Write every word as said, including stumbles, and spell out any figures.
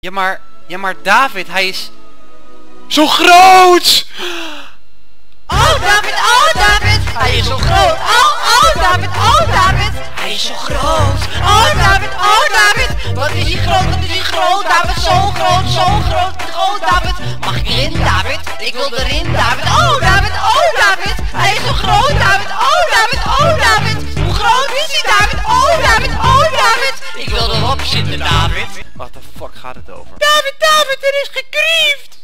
Ja, maar... Ja, maar David, hij is... Zo groot! Oh David, oh David, hij is zo groot. Oh, oh David, oh David, hij is zo groot. Oh David, oh David, wat is hij groot, wat is hij groot. David, zo groot, zo groot, groot David. Mag ik erin David? Ik wil erin David. Oh David, oh David, hij is zo groot David. Oh David, oh David, hoe groot is hij David? Oh David, oh David, ik wil erop zitten David. What the fuck gaat het over? David, David, er is gegriefd.